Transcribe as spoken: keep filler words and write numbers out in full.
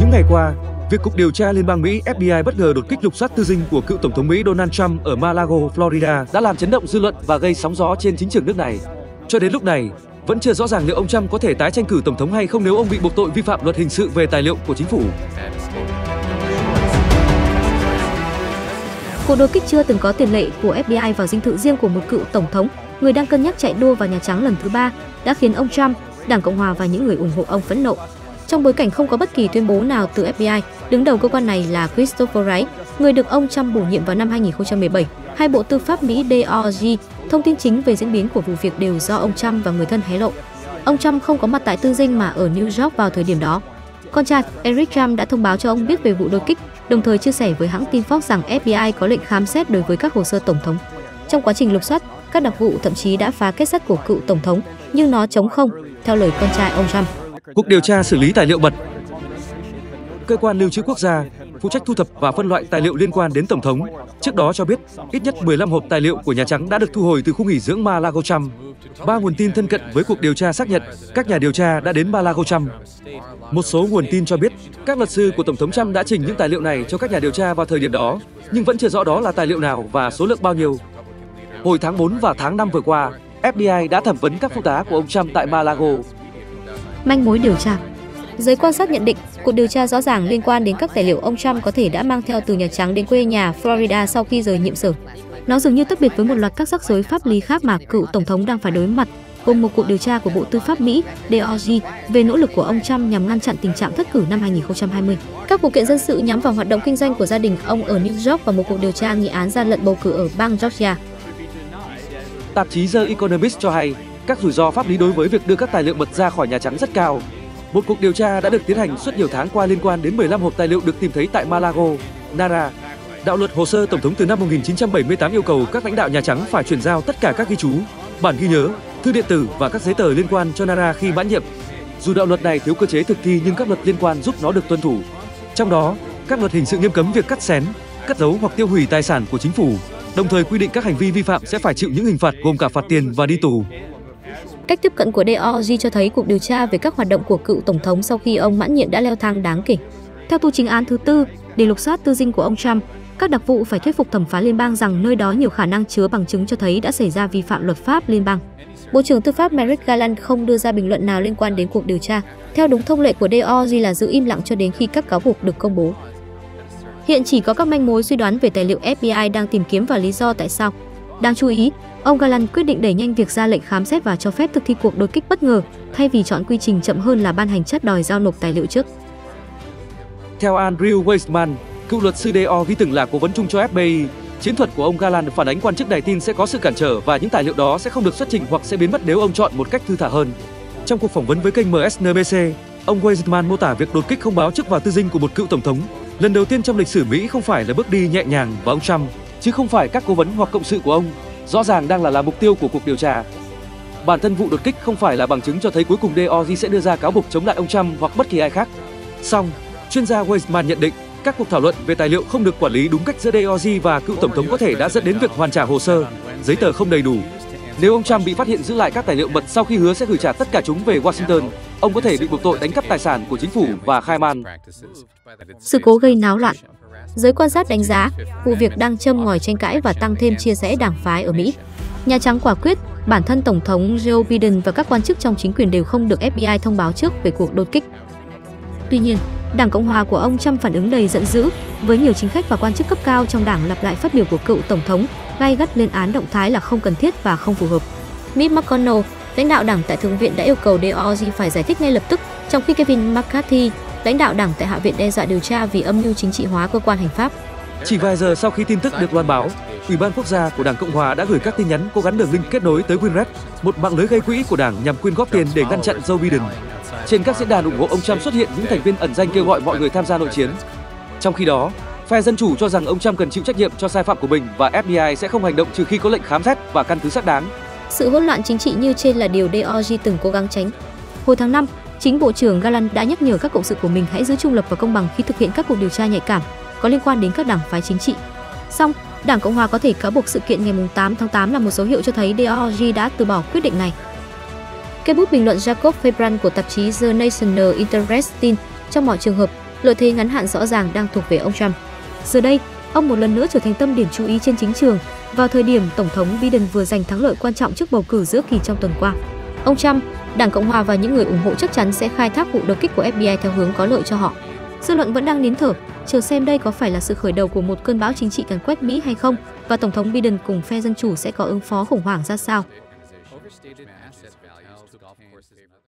những ngày qua, việc Cục Điều tra Liên bang Mỹ F B I bất ngờ đột kích lục soát tư dinh của cựu Tổng thống Mỹ Donald Trump ở Mar-a-Lago, Florida đã làm chấn động dư luận và gây sóng gió trên chính trường nước này. Cho đến lúc này, vẫn chưa rõ ràng liệu ông Trump có thể tái tranh cử Tổng thống hay không nếu ông bị buộc tội vi phạm luật hình sự về tài liệu của chính phủ. Cuộc đột kích chưa từng có tiền lệ của F B I vào dinh thự riêng của một cựu Tổng thống, người đang cân nhắc chạy đua vào Nhà Trắng lần thứ ba, đã khiến ông Trump, Đảng Cộng hòa và những người ủng hộ ông phẫn nộ. Trong bối cảnh không có bất kỳ tuyên bố nào từ F B I, đứng đầu cơ quan này là Christopher Wray, người được ông Trump bổ nhiệm vào năm hai nghìn không trăm mười bảy. Hai Bộ Tư pháp Mỹ D O J, thông tin chính về diễn biến của vụ việc đều do ông Trump và người thân hé lộ. Ông Trump không có mặt tại tư dinh mà ở New York vào thời điểm đó. Con trai Eric Trump đã thông báo cho ông biết về vụ đột kích, đồng thời chia sẻ với hãng tin Fox rằng F B I có lệnh khám xét đối với các hồ sơ tổng thống. Trong quá trình lục soát, các đặc vụ thậm chí đã phá kết sắt của cựu tổng thống, nhưng nó trống không, theo lời con trai ông Trump. Cục điều tra xử lý tài liệu mật. Cơ quan lưu trữ quốc gia phụ trách thu thập và phân loại tài liệu liên quan đến tổng thống trước đó cho biết ít nhất mười lăm hộp tài liệu của Nhà Trắng đã được thu hồi từ khu nghỉ dưỡng Mar-a-Lago Trump. Ba nguồn tin thân cận với cuộc điều tra xác nhận các nhà điều tra đã đến Mar-a-Lago Trump. Một số nguồn tin cho biết các luật sư của Tổng thống Trump đã trình những tài liệu này cho các nhà điều tra vào thời điểm đó, nhưng vẫn chưa rõ đó là tài liệu nào và số lượng bao nhiêu. Hồi tháng tư và tháng năm vừa qua, F B I đã thẩm vấn các phụ tá của ông Trump tại Mar-a-Lago. Manh mối điều tra. Giới quan sát nhận định, cuộc điều tra rõ ràng liên quan đến các tài liệu ông Trump có thể đã mang theo từ Nhà Trắng đến quê nhà Florida sau khi rời nhiệm sở. Nó dường như tách biệt với một loạt các rắc rối pháp lý khác mà cựu tổng thống đang phải đối mặt, gồm một cuộc điều tra của Bộ Tư pháp Mỹ D O J về nỗ lực của ông Trump nhằm ngăn chặn tình trạng thất cử năm hai nghìn không trăm hai mươi, các vụ kiện dân sự nhắm vào hoạt động kinh doanh của gia đình ông ở New York và một cuộc điều tra nghi án gian lận bầu cử ở bang Georgia. Tạp chí The Economist cho hay các rủi ro pháp lý đối với việc đưa các tài liệu mật ra khỏi Nhà Trắng rất cao. Một cuộc điều tra đã được tiến hành suốt nhiều tháng qua liên quan đến mười lăm hộp tài liệu được tìm thấy tại Mar-a-Lago, Nara. Đạo luật hồ sơ tổng thống từ năm một nghìn chín trăm bảy mươi tám yêu cầu các lãnh đạo Nhà Trắng phải chuyển giao tất cả các ghi chú, bản ghi nhớ, thư điện tử và các giấy tờ liên quan cho Nara khi mãn nhiệm. Dù đạo luật này thiếu cơ chế thực thi nhưng các luật liên quan giúp nó được tuân thủ. Trong đó, các luật hình sự nghiêm cấm việc cắt xén, cất giấu hoặc tiêu hủy tài sản của chính phủ, đồng thời quy định các hành vi vi phạm sẽ phải chịu những hình phạt gồm cả phạt tiền và đi tù. Cách tiếp cận của D O J cho thấy cuộc điều tra về các hoạt động của cựu tổng thống sau khi ông mãn nhiệm đã leo thang đáng kể. Theo tu chính án thứ tư, để lục soát tư dinh của ông Trump, các đặc vụ phải thuyết phục thẩm phán liên bang rằng nơi đó nhiều khả năng chứa bằng chứng cho thấy đã xảy ra vi phạm luật pháp liên bang. Bộ trưởng Tư pháp Merrick Garland không đưa ra bình luận nào liên quan đến cuộc điều tra. Theo đúng thông lệ của D O J là giữ im lặng cho đến khi các cáo buộc được công bố. Hiện chỉ có các manh mối suy đoán về tài liệu F B I đang tìm kiếm và lý do tại sao. Đáng chú ý, ông Garland quyết định đẩy nhanh việc ra lệnh khám xét và cho phép thực thi cuộc đột kích bất ngờ, thay vì chọn quy trình chậm hơn là ban hành chất đòi giao nộp tài liệu trước. Theo Andrew Weissman, cựu luật sư D O J từng là cố vấn chung cho F B I, chiến thuật của ông Garland phản ánh quan chức đài tin sẽ có sự cản trở và những tài liệu đó sẽ không được xuất trình hoặc sẽ biến mất nếu ông chọn một cách thư thả hơn. Trong cuộc phỏng vấn với kênh M S N B C, ông Weissman mô tả việc đột kích không báo trước vào tư dinh của một cựu tổng thống lần đầu tiên trong lịch sử Mỹ không phải là bước đi nhẹ nhàng và ông Trump, chứ không phải các cố vấn hoặc cộng sự của ông, rõ ràng đang là là mục tiêu của cuộc điều tra. Bản thân vụ đột kích không phải là bằng chứng cho thấy cuối cùng D O J sẽ đưa ra cáo buộc chống lại ông Trump hoặc bất kỳ ai khác. Song, chuyên gia Weissman nhận định các cuộc thảo luận về tài liệu không được quản lý đúng cách giữa D O J và cựu tổng thống có thể đã dẫn đến việc hoàn trả hồ sơ, giấy tờ không đầy đủ. Nếu ông Trump bị phát hiện giữ lại các tài liệu mật sau khi hứa sẽ gửi trả tất cả chúng về Washington, ông có thể bị buộc tội đánh cắp tài sản của chính phủ và khai man. Sự cố gây náo loạn. Giới quan sát đánh giá, vụ việc đang châm ngòi tranh cãi và tăng thêm chia rẽ đảng phái ở Mỹ. Nhà Trắng quả quyết, bản thân Tổng thống Joe Biden và các quan chức trong chính quyền đều không được F B I thông báo trước về cuộc đột kích. Tuy nhiên, Đảng Cộng hòa của ông Trump phản ứng đầy giận dữ, với nhiều chính khách và quan chức cấp cao trong đảng lặp lại phát biểu của cựu Tổng thống, gay gắt lên án động thái là không cần thiết và không phù hợp. Mitch McConnell, lãnh đạo đảng tại Thượng viện đã yêu cầu D O J phải giải thích ngay lập tức, trong khi Kevin McCarthy, lãnh đạo đảng tại Hạ viện đe dọa điều tra vì âm mưu chính trị hóa cơ quan hành pháp. Chỉ vài giờ sau khi tin tức được loan báo, Ủy ban Quốc gia của Đảng Cộng hòa đã gửi các tin nhắn có gắn đường link kết nối tới WinRed, một mạng lưới gây quỹ của đảng nhằm quyên góp tiền để ngăn chặn Joe Biden. Trên các diễn đàn ủng hộ ông Trump xuất hiện những thành viên ẩn danh kêu gọi mọi người tham gia nội chiến. Trong khi đó, phe Dân chủ cho rằng ông Trump cần chịu trách nhiệm cho sai phạm của mình và F B I sẽ không hành động trừ khi có lệnh khám xét và căn cứ xác đáng. Sự hỗn loạn chính trị như trên là điều D O J từng cố gắng tránh. Hồi tháng năm, chính Bộ trưởng Garland đã nhắc nhở các cộng sự của mình hãy giữ trung lập và công bằng khi thực hiện các cuộc điều tra nhạy cảm có liên quan đến các đảng phái chính trị. Song, Đảng Cộng hòa có thể cáo buộc sự kiện ngày tám tháng tám là một dấu hiệu cho thấy D O J đã từ bỏ quyết định này. Cây bút bình luận Jacob Febran của tạp chí The National Interest tin, trong mọi trường hợp, Lợi thế ngắn hạn rõ ràng đang thuộc về ông Trump. Giờ đây, ông một lần nữa trở thành tâm điểm chú ý trên chính trường vào thời điểm Tổng thống Biden vừa giành thắng lợi quan trọng trước bầu cử giữa kỳ trong tuần qua. Ông Trump, Đảng Cộng hòa và những người ủng hộ chắc chắn sẽ khai thác vụ đột kích của ép bê i theo hướng có lợi cho họ. Dư luận vẫn đang nín thở, chờ xem đây có phải là sự khởi đầu của một cơn bão chính trị càn quét Mỹ hay không, và Tổng thống Biden cùng phe Dân chủ sẽ có ứng phó khủng hoảng ra sao.